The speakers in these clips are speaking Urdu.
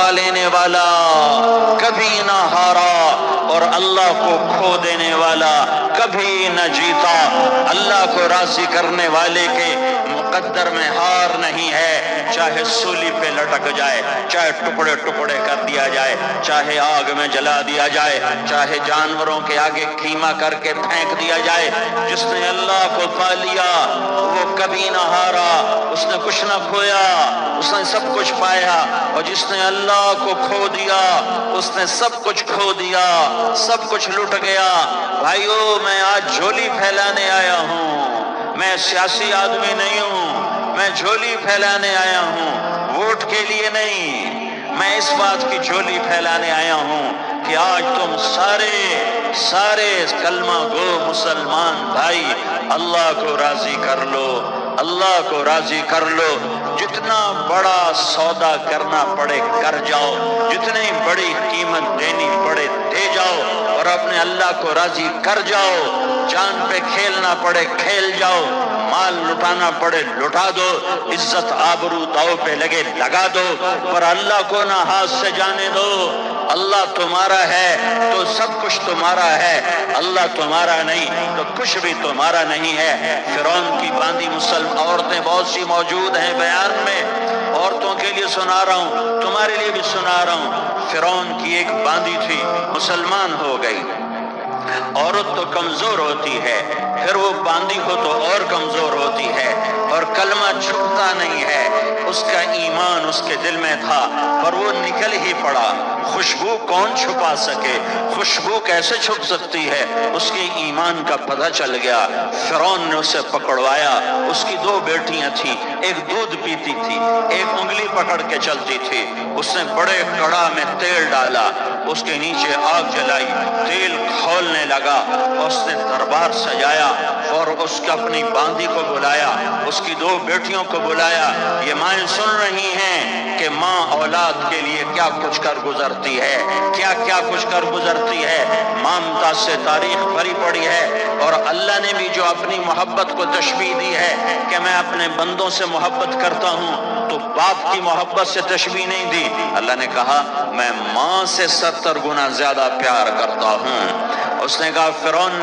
چھڑا لینے والا کبھی نہ ہارا، اور اللہ کو کھو دینے والا کبھی نہ جیتا۔ اللہ کو راضی کرنے والے کے مقدر میں ہار نہیں ہے، چاہے سولی پہ لٹک جائے، چاہے ٹکڑے ٹکڑے کر دیا جائے، چاہے آگ میں جلا دیا جائے، چاہے جانوروں کے آگے کیما کر کے پھینک دیا جائے۔ جس نے اللہ کو پا لیا وہ کبھی نہ ہارا، اس نے کچھ نہ کھویا، اس نے سب کچھ پایا۔ اور جس نے اللہ کو کھو دیا اس نے سب کچھ کھو دیا، سب کچھ لٹ گیا۔ بھائیو، میں آج جھولی پھیلانے آیا ہوں، میں سیاسی آدمی نہیں ہوں، میں جھولی پھیلانے آیا ہوں، ووٹ کے لیے نہیں۔ میں اس بات کی جھولی پھیلانے آیا ہوں کہ آج تم سارے کلمہ گو مسلمان بھائی اللہ کو راضی کر لو، اللہ کو راضی کر لو۔ جتنا بڑا سودا کرنا پڑے کر جاؤ، جتنی بڑی قیمت دینی پڑے دے جاؤ، اور اپنے اللہ کو راضی کر جاؤ۔ جان پہ کھیلنا پڑے کھیل جاؤ، مال لٹانا پڑے لٹا دو، عزت آبرو داؤ پہ لگے لگا دو، پر اللہ کو نہ ہاتھ سے جانے دو۔ اللہ تمہارا ہے تو سب کچھ تمہارا ہے، اللہ تمہارا نہیں تو کچھ بھی تمہارا نہیں ہے۔ فرعون کی باندھی مسلم عورتیں بہت سی موجود ہیں بیان میں، عورتوں کے لیے سنا رہا ہوں، تمہارے لیے بھی سنا رہا ہوں۔ فرعون کی ایک باندھی تھی، مسلمان ہو گئی۔ عورت تو کمزور ہوتی ہے، پھر وہ باندھی ہو تو اور کمزور ہوتی ہے، اور کلمہ چھپتا نہیں ہے۔ اس کا ایمان اس کے دل میں تھا پر وہ نکل ہی پڑا۔ خوشبو کون چھپا سکے، خوشبو کیسے چھپ سکتی ہے؟ اس کے ایمان کا پتہ چل گیا۔ فرعون نے اسے پکڑوایا۔ اس کی دو بیٹیاں تھیں، ایک دودھ پیتی تھی، ایک انگلی پکڑ کے چلتی تھی۔ اس نے بڑے کڑا میں تیل ڈالا، اس کے نیچے آگ جلائی، تیل کھولنے لگا، اس نے دربار سجایا اور اس کا اپنی باندھی کو بلایا، اس کی دو بیٹیوں کو بلایا۔ یہ مائیں سن رہی ہیں کہ ماں اولاد کے لیے کیا کچھ کر گزرتی ہے، کیا کیا کچھ کر گزرتی ہے۔ مامتا سے تاریخ بھری پڑی ہے، اور اللہ نے بھی جو اپنی محبت کو تشبیہ دی ہے کہ میں اپنے بندوں سے محبت کرتا ہوں، تو باپ کی محبت سے تشبیہ نہیں دی۔ اللہ نے کہا میں ماں سے 70 گنا زیادہ پیار کرتا ہوں۔ اس نے کہا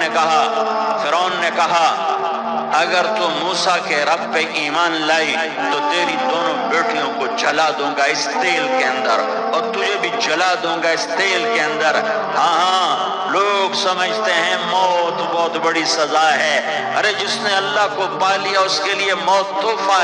فرعون نے کہا اگر تو موسیٰ کے رب پہ ایمان لائی تو تیری دونوں بیٹیوں کو جلا دوں گا اس تیل کے اندر، اور تجھے بھی جلا دوں گا اس تیل کے اندر۔ ہاں، لوگ سمجھتے ہیں موت بہت بڑی سزا ہے۔ ارے جس نے اللہ کو پا لیا اس کے لیے موت تحفہ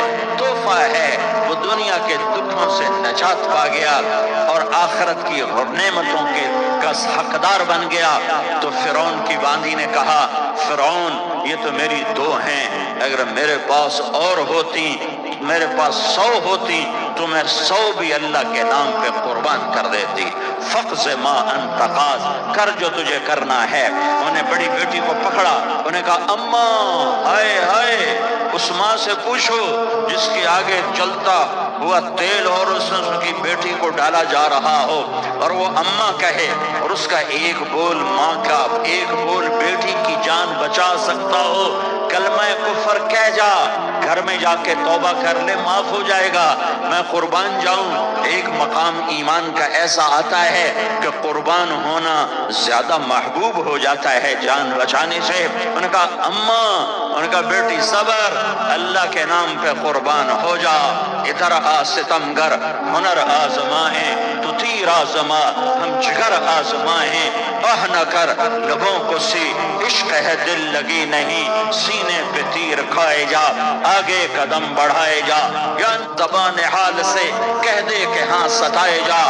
ہے۔ وہ دنیا کے دکھوں سے نجات پا گیا اور آخرت کی نعمتوں کے حقدار بن گیا۔ تو فرعون کی باندھی نے کہا فرعون یہ تو میری دو ہیں، اگر میرے پاس اور ہوتی، میرے پاس 100 ہوتی تو میں 100 بھی اللہ کے نام پہ قربان کر دیتی۔ فقض ما انت قاض، کر جو تجھے کرنا ہے۔ انہیں بڑی بیٹی کو پکڑا، انہیں کہا اماں ہائے ہائے، اس ماں سے پوچھو جس کے آگے چلتا ہوا تیل اور اس کی بیٹی کو ڈالا جا رہا ہو، اور وہ اماں کہے، اور اس کا ایک بول ماں کا، ایک بول بیٹی کی جان بچا سکتا ہو۔ کلمہ کفر کہہ جا، گھر میں جا کے توبہ کر لے، معاف ہو جائے گا۔ میں قربان جاؤں۔ ایک مقام ایمان کا ایسا آتا ہے کہ قربان ہونا زیادہ محبوب ہو جاتا ہے جان بچانے سے۔ انہوں نے کہا اماں، انہوں نے کہا بیٹی صبر، اللہ کے نام پہ قربان ہو جا۔ ادھر آ ستمگر، ہنر آزمائیں تو تیر آزما، ہم جگر آزمائیں آہ نہ کر لبوں کو سی، عشق ہے دل لگی نہیں، سینے پہ تیر کھائے جا، آگے قدم بڑھائے جا، یا انتبان حال سے کہہ دے کہ ہاں ستائے جا۔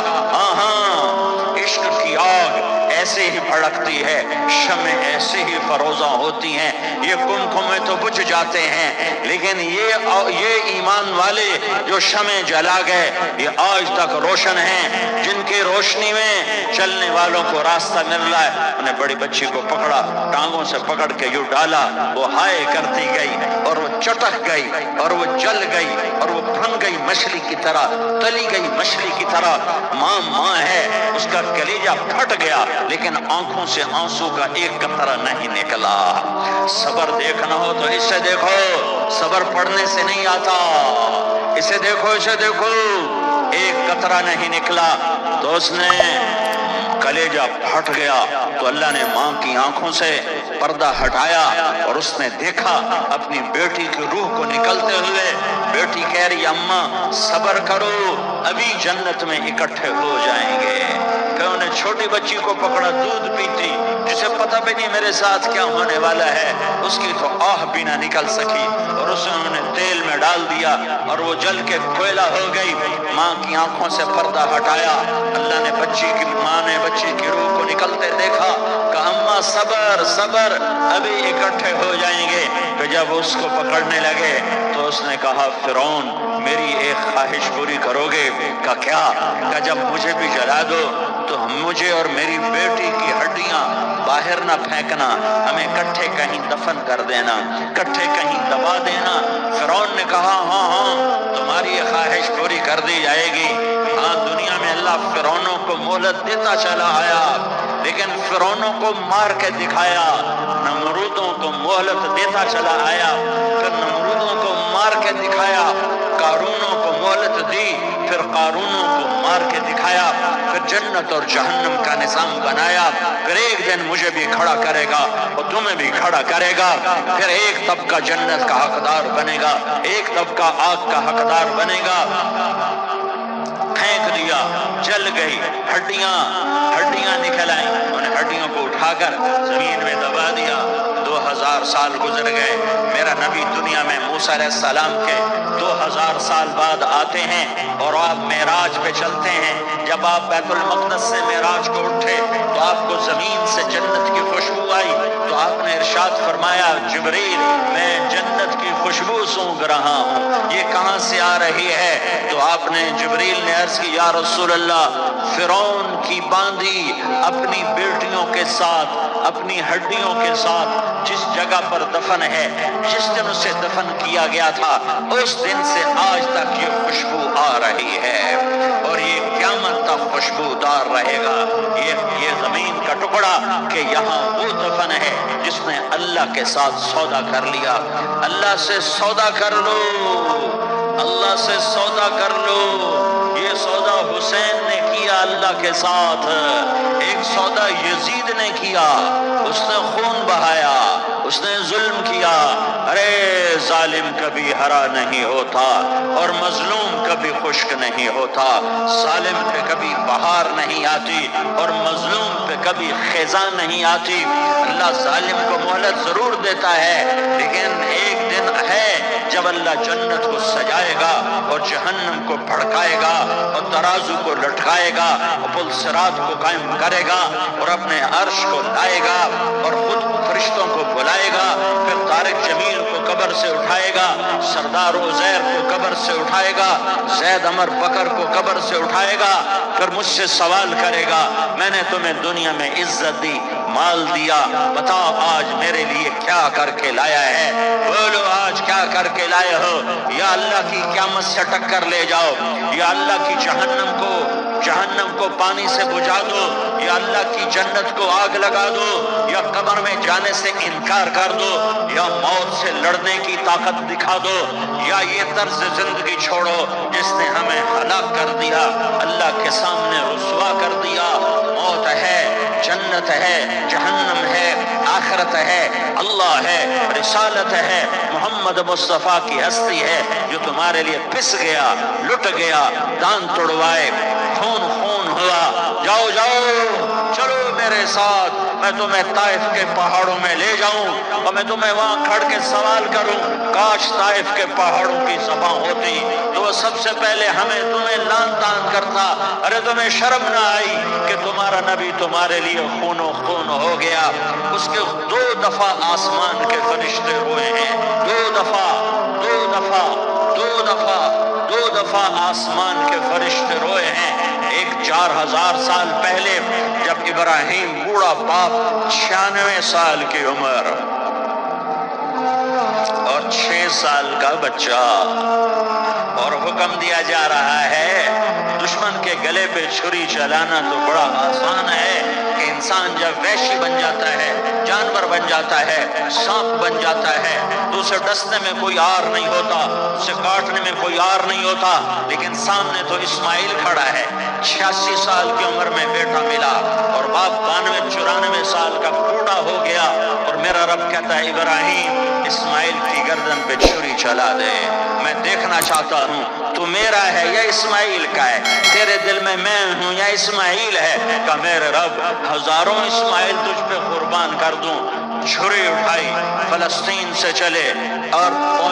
ہاں، عشق کی آگ ایسے ہی بھڑکتی ہے، شمع ایسے ہی فروزاں ہوتی ہیں، یہ کنکھوں تو بجھ جاتے ہیں، لیکن یہ ایمان والے جو شمع جلا گئے یہ آج تک روشن ہیں، جن کی روشنی میں چلنے والوں کو راستہ مل رہا ہے۔ انہیں بڑی بچی کو پکڑا، ٹانگوں سے پکڑ کے یوں ڈالا، وہ ہائے کرتی گئی اور وہ چٹک گئی اور وہ جل گئی اور وہ بھن گئی مچھلی کی طرح، تلی گئی مچھلی کی طرح۔ ماں ہے، اس کا کلیجہ پھٹ گیا لیکن آنکھوں سے آنسو کا ایک قطرہ نہیں نکلا۔ صبر دیکھنا ہو تو اسے دیکھو، صبر پڑھنے سے نہیں آتا، اسے دیکھو، اسے دیکھو۔ ایک قطرہ نہیں نکلا تو اس نے کلیجہ پھٹ گیا۔ تو اللہ نے ماں کی آنکھوں سے پردہ ہٹایا اور اس نے دیکھا اپنی بیٹی کی روح کو نکلتے ہوئے۔ بیٹی کہہ رہی اماں صبر کرو، ابھی جنت میں اکٹھے ہو جائیں گے۔ پھر انہیں چھوٹی بچی کو پکڑا، دودھ پیتی، جسے پتہ بھی نہیں میرے ساتھ کیا ہونے والا ہے، اس کی تو آہ بھی نہ نکل سکی، اور اسے انہوں نے تیل میں ڈال دیا اور وہ جل کے کوئلہ ہو گئی۔ ماں کی آنکھوں سے پردہ ہٹایا، اللہ نے ماں نے بچی کی روح کو نکلتے دیکھا، کہا اماں صبر صبر، ابھی اکٹھے ہو جائیں گے۔ تو جب اس کو پکڑنے لگے تو اس نے کہا فرعون میری ایک خواہش پوری کرو گے؟ کہا کیا؟ کہا جب مجھے بھی جلا دو تو مجھے اور میری بیٹی کی ہڈیاں باہر نہ پھینکنا، ہمیں کٹھے کہیں دفن کر دینا، کٹھے کہیں دبا دینا۔ فرعون نے کہا ہاں ہاں تمہاری یہ خواہش پوری کر دی جائے گی۔ ہاں دنیا میں اللہ فرعونوں کو مہلت دیتا چلا آیا، لیکن فرعونوں کو مار کے دکھایا۔ نمرودوں کو مہلت دیتا چلا آیا، پھر نمرودوں کو مار کے دکھایا۔ قارونوں کو مہلت دی، پھر قارونوں کو مار کے دکھایا۔ پھر جنت اور جہنم کا نظام بنایا۔ پھر ایک دن مجھے بھی کھڑا کرے گا اور تمہیں بھی کھڑا کرے گا۔ پھر ایک طبقہ جنت کا حقدار بنے گا، ایک طبقہ آگ کا حقدار بنے گا۔ پھینک دیا، جل گئی، ہڈیاں نکل آئیں۔ انہیں ہڈیوں کو اٹھا کر زمین میں دبا دیا۔ 2000 سال گزر گئے۔ میرا نبی دنیا میں موسیٰ علیہ السلام کے 2000 سال بعد آتے ہیں اور آپ معراج پہ چلتے ہیں۔ جب آپ بیت المقدس سے معراج کو اٹھے تو آپ کو زمین سے جنت کی خوشبو آئی، تو آپ نے ارشاد فرمایا جبریل میں جنت کی خوشبو سونگھ رہا ہوں، یہ کہاں سے آ رہی ہے؟ تو آپ نے جبریل نے عرض کی یا رسول اللہ فرعون کی باندھی اپنی بیٹیوں کے ساتھ، اپنی ہڈیوں کے ساتھ جس جگہ پر دفن ہے، جس دن اسے دفن کیا گیا تھا اس دن سے آج تک یہ خوشبو آ رہی ہے، اور یہ قیامت تک خوشبودار رہے گا۔ یہ زمین کا ٹکڑا کہ یہاں وہ دفن ہے جس نے اللہ کے ساتھ سودا کر لیا۔ اللہ سے سودا کر لو، اللہ سے سودا کر لو۔ یہ سودا حسین نے کیا اللہ کے ساتھ، ایک سودا یزید نے کیا، اس نے خون بہایا، اس نے ظلم کیا۔ ارے ظالم کبھی ہرا نہیں ہوتا اور مظلوم کبھی خشک نہیں ہوتا، ظالم پہ کبھی بہار نہیں آتی اور مظلوم پہ کبھی خزاں نہیں آتی۔ اللہ ظالم کو مہلت ضرور دیتا ہے، لیکن ایک دن ہے جب اللہ جنت کو سجائے گا اور جہنم کو بھڑکائے گا اور ترازو کو لٹکائے گا اور پل صراط کو قائم کرے گا اور اپنے عرش کو لائے گا اور خود فرشتوں کو بلائے گا۔ پھر طارق جمیل کو قبر سے اٹھائے گا، سردار عزیر کو قبر سے اٹھائے گا، زید عمر بکر کو قبر سے اٹھائے گا۔ پھر مجھ سے سوال کرے گا میں نے تمہیں دنیا میں عزت دی، مال دیا، بتاؤ آج میرے لیے کیا کر کے لایا ہے؟ بولو آج کیا کر کے لائے ہو؟ یا اللہ کی قیامت سے ٹکر لے جاؤ، یا اللہ کی جہنم کو پانی سے بجھا دو، یا اللہ کی جنت کو آگ لگا دو، یا قبر میں جانے سے انکار کر دو، یا موت سے لڑنے کی طاقت دکھا دو، یا یہ طرز زندگی چھوڑو جس نے ہمیں ہلاک کر دیا، اللہ کے سامنے رسوا کر دیا۔ موت ہے، جنت ہے، جہنم ہے، آخرت ہے، اللہ ہے، رسالت ہے، محمد مصطفیٰ کی ہستی ہے جو تمہارے لیے پس گیا، لٹ گیا، دان توڑوائے، خون ہوا۔ جاؤ چلو میرے ساتھ، میں تمہیں طائف کے پہاڑوں میں لے جاؤں اور میں تمہیں وہاں کھڑ کے سوال کروں، کاش طائف کے پہاڑوں کی زبان ہوتی تو وہ سب سے پہلے تمہیں لان تان کرتا۔ ارے تمہیں شرم نہ آئی کہ تمہارا نبی تمہارے لیے خون و خون ہو گیا؟ اس کے 2 دفعہ آسمان کے فرشتے ہوئے ہیں، 2 دفعہ آسمان کے فرشتے روئے ہیں۔ ایک 4000 سال پہلے جب ابراہیم بوڑھا باپ 96 سال کی عمر اور 6 سال کا بچہ، اور حکم دیا جا رہا ہے دشمن کے گلے پہ چھری چلانا تو بڑا آسان ہے کہ انسان جب وحشی بن جاتا ہے، جانور بن جاتا ہے، سانپ بن جاتا ہے تو اسے ڈسنے میں کوئی آر نہیں ہوتا، اسے کاٹنے میں کوئی آر نہیں ہوتا، لیکن سامنے تو اسماعیل کھڑا ہے، 86 سال کی عمر میں بیٹا ملا اور باپ 92-94 سال کا بوڑھا ہو گیا، اور میرا رب کہتا ہے ابراہیم اسماعیل کی گردن پہ چھری چلا دے، میں دیکھنا چاہتا ہوں تو میرا ہے یا اسماعیل کا ہے، تیرے دل میں ہوں یا اسماعیل ہے؟ کہ میرے رب ہزاروں اسماعیل تجھ پہ قربان کر دوں۔ چھری اٹھائی، فلسطین سے چلے اور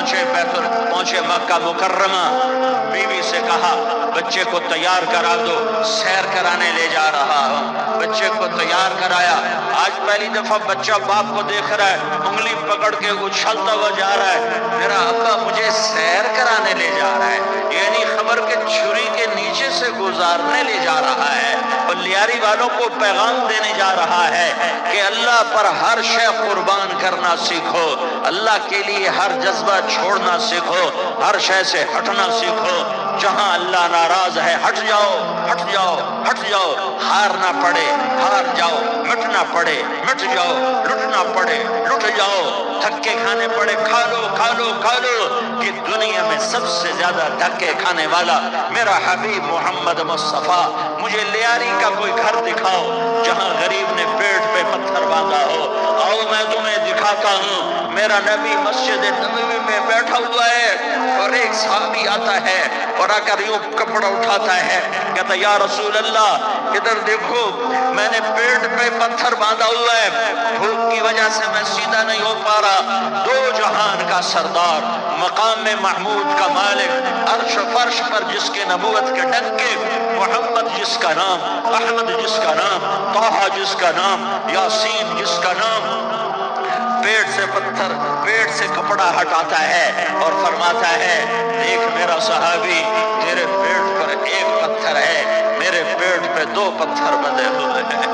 پہنچے مکہ مکرمہ، بیوی سے کہا بچے کو تیار کرا دو، سیر کرانے لے جا رہا ہوں، بچے کو تیار کرایا۔ آج پہلی دفعہ بچہ باپ کو دیکھ رہا ہے، انگلی پکڑ کے اچھلتا ہوا جا رہا ہے، میرا ابا مجھے سیر کرانے لے جا رہا ہے، یعنی خبر کے چھری کے نیچے سے گزارنے لے جا رہا ہے، اور لیاری والوں کو پیغام دینے جا رہا ہے کہ اللہ پر ہر شے قربان کرنا سیکھو، اللہ کے لیے ہر جذبہ چھوڑنا سیکھو، ہر شے سے ہٹنا سیکھو، جہاں اللہ ناراض ہے ہٹ جاؤ، ہٹ جاؤ، ہٹ جاؤ، ہار نہ پڑے ہار جاؤ، مٹنا پڑے مٹ جاؤ، لٹنا پڑے لٹ جاؤ، دھکے کھانے پڑے کھا لو کھا لو کھا لو، کہ دنیا میں سب سے زیادہ دھکے کھانے والا میرا حبیب محمد مصطفیٰ، مجھے لیاری کا کوئی گھر دکھاؤ جہاں غریب نے پیٹ پہ پتھر باندھا ہو، آؤ میں تمہیں دکھاتا ہوں، میرا نبی مسجد نبوی میں بیٹھا ہوا ہے اور ایک صحابی آتا ہے اور آ کر یوں کپڑا اٹھاتا ہے، کہتا یا رسول اللہ ادھر دیکھو میں نے پیٹ پہ پتھر باندھا ہوا ہے، بھوک کی وجہ سے میں سیدھا نہیں ہو پا رہا، دو جہان کا سردار، مقام محمود کا مالک، عرش و فرش پر جس کے نبوت کے ڈنکے، محمد جس کا نام، احمد جس کا نام، طٰہٰ جس کا نام، یاسین جس کا نام، پیٹ سے پتھر، پیٹ سے کپڑا ہٹاتا ہے اور فرماتا ہے دیکھ میرا صحابی تیرے پیٹ پر ایک پتھر ہے، میرے پیٹ پہ 2 پتھر بندھے ہوئے ہیں،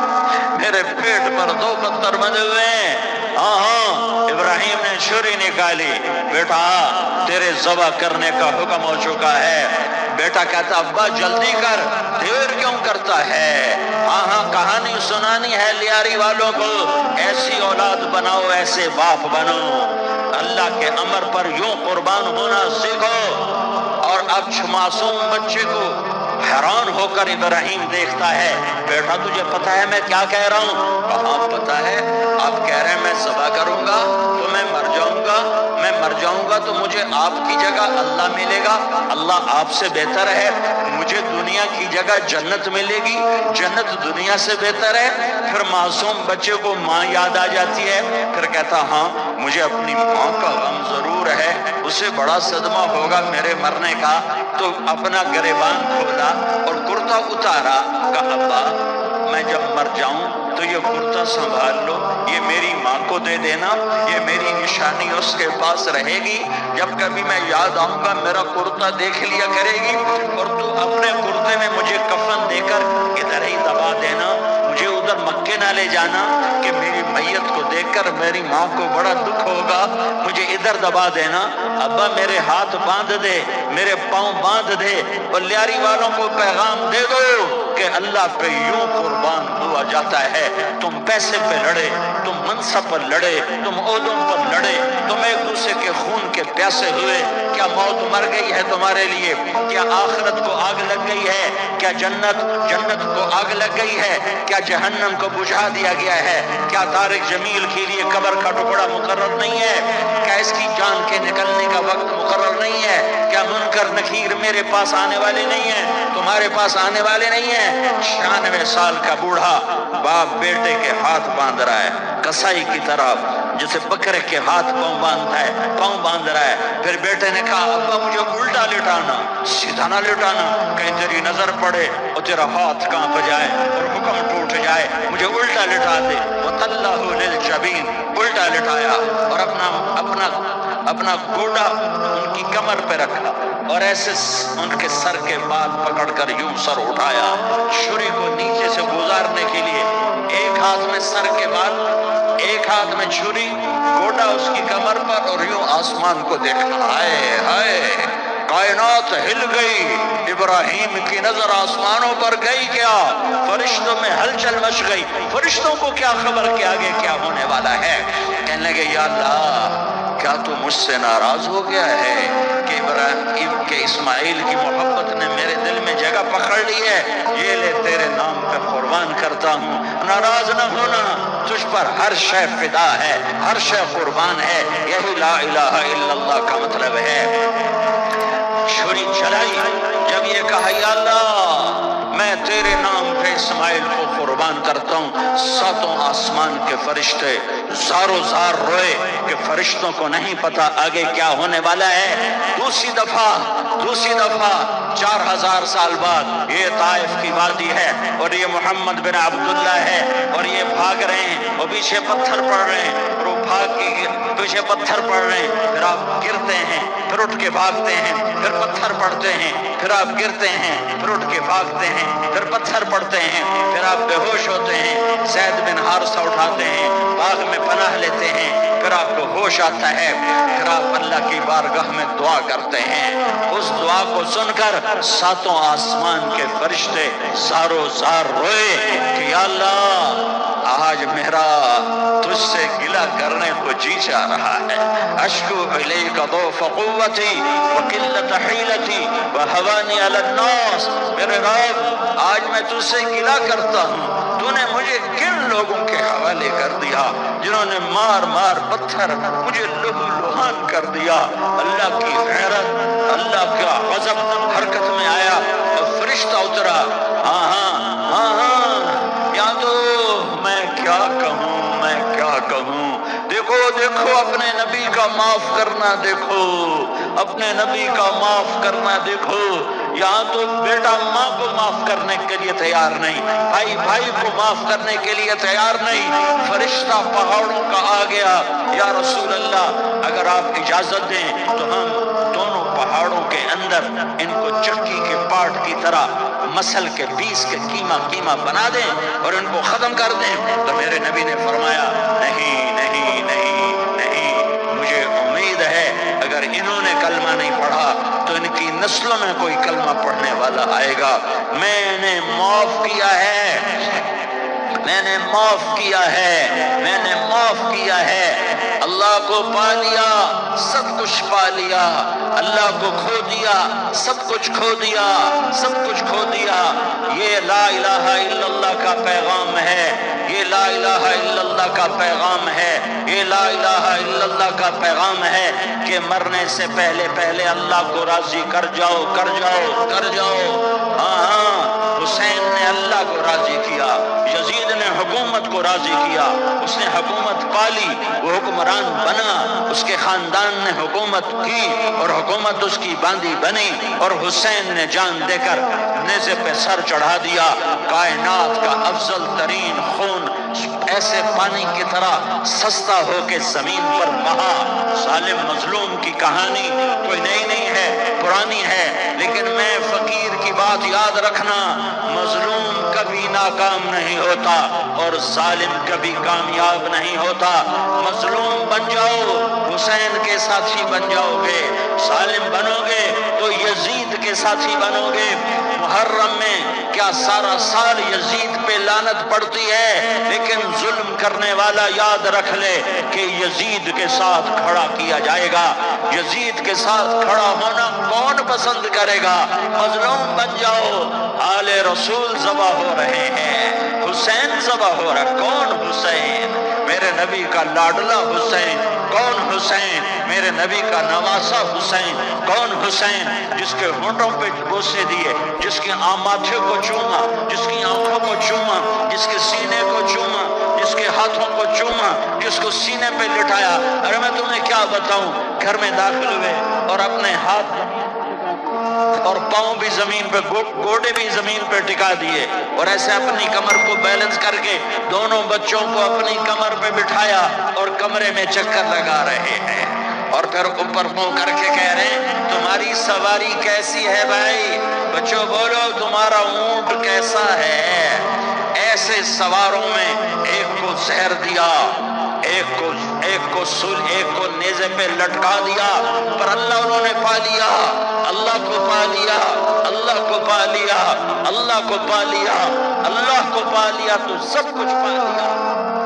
میرے پیٹ پر 2 پتھر بندھے ہوئے ہیں۔ ہاں ابراہیم نے چھری نکالی، بیٹا تیرے ذبح کرنے کا حکم ہو چکا ہے۔ بیٹا کہتا ابا جلدی کر، دیر کیوں کرتا ہے؟ ہاں کہانی سنانی ہے لیاری والوں کو، ایسی اولاد بناؤ، ایسے باپ بنو، اللہ کے امر پر یوں قربان ہونا سیکھو۔ اور اب معصوم بچے کو حیران ہو کر ابراہیم دیکھتا ہے، بیٹا تجھے پتہ ہے میں کیا کہہ رہا ہوں؟ کہاں پتہ ہے، آپ کہہ رہے ہیں میں ذبح کروں گا تو میں مر جاؤں گا، میں مر جاؤں گا تو مجھے آپ کی جگہ اللہ ملے گا، اللہ آپ سے بہتر ہے، مجھے دنیا کی جگہ جنت ملے گی، جنت دنیا سے بہتر ہے۔ پھر معصوم بچے کو ماں یاد آ جاتی ہے، پھر کہتا ہاں مجھے اپنی ماں کا غم ضرور ہے، اسے بڑا صدمہ ہوگا میرے مرنے کا، تو اپنا گریبان کھولا اور کرتا اتارا، کہا ابا میں جب مر جاؤں تو یہ کرتا سنبھال لو، یہ میری ماں کو دے دینا، یہ میری نشانی اس کے پاس رہے گی، جب کبھی میں یاد آؤں گا میرا کرتا دیکھ لیا کرے گی، اور تو اپنے کرتے میں مجھے کفن دے کر ادھر ہی دبا دینا، مجھے ادھر مکے نہ لے جانا کہ میری میت کو دیکھ کر میری ماں کو بڑا دکھ ہوگا، مجھے ادھر دبا دینا، ابا میرے ہاتھ باندھ دے، میرے پاؤں باندھ دے، اور لیاری والوں کو پیغام دے دو کہ اللہ پہ یوں قربان ہوا جاتا ہے۔ تم پیسے پہ لڑے، تم منصب پر لڑے، تم عہدوں پر لڑے، تم ایک دوسرے کے خون کے پیاسے ہوئے، کیا موت مر گئی ہے تمہارے لیے؟ کیا آخرت کو آگ لگ گئی ہے؟ کیا جنت کو آگ لگ گئی ہے؟ کیا جہنم کو بجھا دیا گیا ہے؟ کیا طارق جمیل کے لیے قبر کا ٹکڑا مقرر نہیں ہے؟ کیا اس کی جان کے نکلنے کا وقت مقرر نہیں ہے؟ کیا منکر نکیر میرے پاس آنے والے نہیں ہیں، تمہارے پاس آنے والے نہیں ہیں؟ 96 سال کا بوڑھا باپ بیٹے کے ہاتھ باندھ رہا ہے، کسائی کی طرف جسے بکرے کے ہاتھ پاؤں باندھتا ہے، پاؤں باندھ رہا ہے۔ پھر بیٹے نے کہا ابا مجھے الٹا لٹانا، سیدھا نہ لٹانا، کہیں تیری نظر پڑے اور تیرا ہاتھ کانپ جائے اور حکم ٹوٹ جائے، مجھے الٹا لٹا دے۔ وَتَلَّهُ لِلْجَبِينِ، الٹا لٹایا اور اپنا گوڈا ان کی کمر پہ رکھا اور ایسے ان کے سر کے بال پکڑ کر یوں سر اٹھایا، چھری کو نیچے سے گزارنے کے لیے، ایک ہاتھ میں سر کے بال، ایک ہاتھ میں چھری، گوڈا اس کی کمر پر، اور یوں آسمان کو دیکھا، ہائے ہائے کائنات ہل گئی، ابراہیم کی نظر آسمانوں پر گئی، کیا فرشتوں میں ہل ہلچل مچ گئی، فرشتوں کو کیا خبر کہ آگے کیا ہونے والا ہے۔ کہنے لگے یا اللہ کیا تو مجھ سے ناراض ہو گیا ہے کہ ابراہیم کے اسماعیل کی محبت نے میرے دل میں جگہ پکڑ لی ہے، یہ لے تیرے نام پہ قربان کرتا ہوں۔ ناراض نہ ہونا، تجھ پر ہر شے فدا ہے، ہر شے قربان ہے، یہی لا الہ الا اللہ کا مطلب ہے۔ چھری چلائی، جب یہ کہا یا اللہ میں تیرے نام پہ اسماعیل کو قربان کرتا ہوں، ساتوں آسمان کے فرشتے زارو زار روئے کہ فرشتوں کو نہیں پتا آگے کیا ہونے والا ہے۔ دوسری دفعہ 4000 سال بعد یہ طائف کی وادی ہے اور یہ محمد بن عبداللہ ہے اور یہ بھاگ رہے ہیں اور پیچھے پتھر پڑ رہے ہیں اور وہ بھاگ کے پیچھے پتھر پڑ رہے ہیں، پھر آپ گرتے ہیں پھر اٹھ کے بھاگتے ہیں، پھر پتھر پڑتے ہیں، پھر آپ گرتے ہیں پھر اٹھ کے بھاگتے ہیں، پھر پتھر پڑتے ہیں، پھر آپ بے ہوش ہوتے ہیں، زید بن حارثہ اٹھاتے ہیں، باغ میں پناہ لیتے ہیں، پھر آپ کو ہوش آتا ہے، پھر آپ اللہ کی بارگاہ میں دعا کرتے ہیں۔ اس دعا کو سن کر ساتوں آسمان کے فرشتے زارو زار روئے کہ یا اللہ آج میرا تجھ سے گلہ کرنے کو جی چاہ رہا ہے۔ اشکو الیک ضعف قوتی وقلت حیلتی وہوانی علی الناس، میرے رب آج میں تجھ سے گلہ کرتا ہوں، تو نے مجھے کن لوگوں کے حوالے کر دیا جنہوں نے مار مار پتھر مجھے لہو لہان کر دیا۔ اللہ کی غیرت، اللہ کا غضب حرکت میں آیا اور فرشتہ اترا۔ یا تو میں کیا کہوں، دیکھو اپنے نبی کا معاف کرنا، دیکھو اپنے نبی کا معاف کرنا، دیکھو یہاں تو بیٹا ماں کو معاف کرنے کے لیے تیار نہیں، بھائی کو معاف کرنے کے لیے تیار نہیں۔ فرشتہ پہاڑوں کا آ گیا، یا رسول اللہ اگر آپ اجازت دیں تو ہم دونوں پہاڑوں کے اندر ان کو چکی کے پاٹ کی طرح مسل کے پیس کے کیما بنا دیں اور ان کو ختم کر دیں۔ تو میرے نبی نے فرمایا نہیں، مجھے امید ہے اگر انہوں نے کلمہ نہیں پڑھا تو ان کی نسلوں میں کوئی کلمہ پڑھنے والا آئے گا۔ میں نے معاف کیا ہے، اللہ کو پا لیا سب کچھ پا لیا، اللہ کو کھو دیا سب کچھ کھو دیا۔ یہ لا الہ الا اللہ کا پیغام ہے، یہ لا الہ الا اللہ کا پیغام ہے، یہ لا الہ الا اللہ کا پیغام ہے کہ مرنے سے پہلے اللہ کو راضی کر جاؤ۔ حسین نے اللہ کو راضی کیا، یزید نے حکومت کو راضی کیا، اس نے حکومت پالی، وہ حکمران بنا، اس کے خاندان نے حکومت کی اور حکومت اس کی باندھی بنی، اور حسین نے جان دے کر نیزے پہ سر چڑھا دیا۔ کائنات کا افضل ترین خون ایسے پانی کی طرح سستا ہو کے زمین پر بہا۔ ظالم مظلوم کی کہانی کوئی نئی نہیں ہے، پرانی ہے، لیکن میں فقیر کی بات یاد رکھنا، مظلوم کبھی ناکام نہیں ہوتا اور ظالم کبھی کامیاب نہیں ہوتا۔ مظلوم بن جاؤ حسین کے ساتھی بن جاؤ گے، ظالم بنو گے تو یزید کے ساتھی بنو گے۔ محرم میں کیا سارا سال یزید پہ لعنت پڑتی ہے، لیکن ظلم کرنے والا یاد رکھ لے کہ یزید کے ساتھ کھڑا کیا جائے گا۔ یزید کے ساتھ کھڑا ہونا کون پسند کرے گا؟ مظلوم بن جاؤ۔ آل رسول ذبح ہو رہے ہیں، حسین ذبح ہو رہا، کون حسین؟ میرے نبی کا لاڈلا حسین، کون حسین؟ میرے نبی کا نواسا حسین، کون حسین؟ جس کے ہونٹوں پہ بوسے دیے، جس کے ماتھے کو چوما، جس کی آنکھوں کو چوما، جس کے سینے کو چوما، جس کے ہاتھوں کو چوما، جس کو سینے پہ لٹایا۔ ارے میں تمہیں کیا بتاؤں، گھر میں داخل ہوئے اور اپنے ہاتھ اور پاؤں بھی زمین پہ، گوڑے بھی زمین پہ ٹکا دیے اور ایسے اپنی کمر کو بیلنس کر کے دونوں بچوں کو اپنی کمر پہ بٹھایا اور کمرے میں چکر لگا رہے ہیں، اور پھر اوپر منہ کر کے کہہ رہے ہیں تمہاری سواری کیسی ہے بھائی؟ بچوں بولو تمہارا اونٹ کیسا ہے؟ ایسے سواروں میں ایک کو زہر دیا، ایک کو نیزے پہ لٹکا دیا، پر اللہ انہوں نے پا لیا، اللہ کو پا لیا، اللہ کو پا لیا، اللہ کو پا لیا، اللہ کو پا لیا تو سب کچھ پا لیا۔